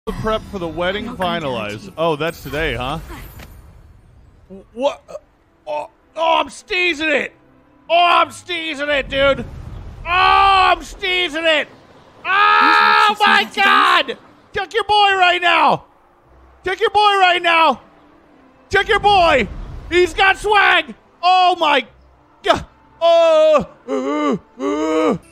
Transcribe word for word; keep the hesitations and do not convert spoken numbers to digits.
prep for the wedding finalized. Oh, that's today, huh? What? Oh, oh, I'm sneezing it. Oh, I'm sneezing it, dude. Oh, I'm sneezing it. Oh, my God. Check your boy right now. Check your boy right now. Check your boy. He's got swag. Oh, my God. Oh. Uh, uh.